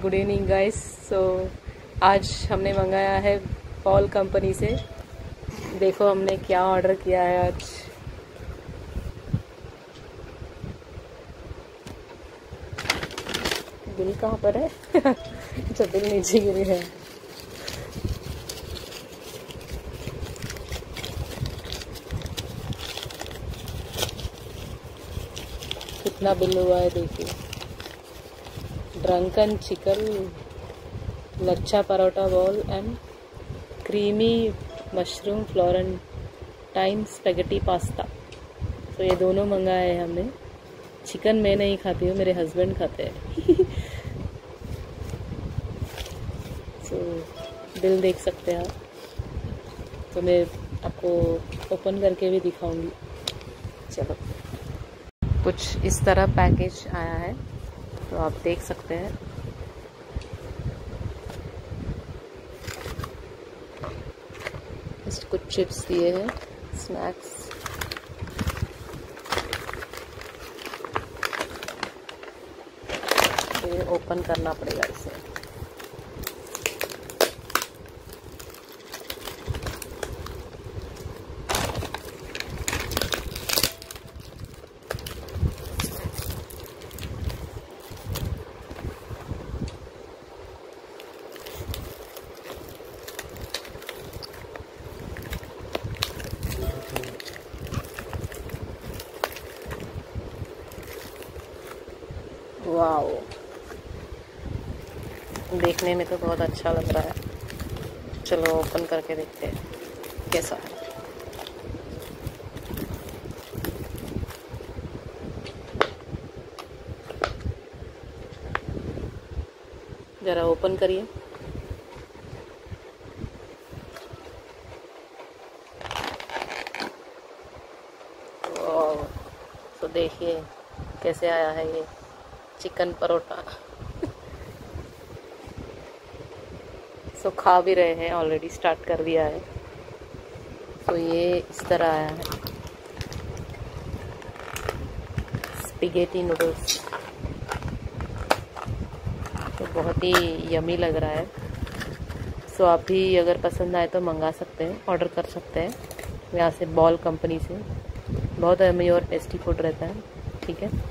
Good evening guys. सो आज हमने मंगाया है पॉल कंपनी से। देखो हमने क्या ऑर्डर किया है आज। बिल कहाँ पर है? अच्छा, बिल नीचे गिरी है। कितना बिल हुआ है देखिए। Drunken chicken, lachha parotta ball and creamy mushroom florentine spaghetti pasta. तो ये दोनों मंगाए हैं हमने। चिकन मैं नहीं खाती हूँ, मेरे हस्बैंड खाते हैं। तो बिल देख सकते हैं आप। तो मैं आपको ओपन करके भी दिखाऊंगी। चलो, कुछ इस तरह पैकेज आया है, तो आप देख सकते हैं। कुछ चिप्स दिए हैं, स्नैक्स। ये ओपन करना पड़ेगा इसे। वाओ, देखने में तो बहुत अच्छा लग रहा है। चलो ओपन करके देखते हैं कैसा है। जरा ओपन करिए। तो देखिए कैसे आया है ये चिकन परोटा। सो खा भी रहे हैं, ऑलरेडी स्टार्ट कर दिया है। तो ये इस तरह आया है, स्पेगेटी नूडल्स। तो बहुत ही यमी लग रहा है। सो आप भी अगर पसंद आए तो मंगा सकते हैं, ऑर्डर कर सकते हैं यहाँ से, बॉल कंपनी से। बहुत यमी और टेस्टी फूड रहता है। ठीक है।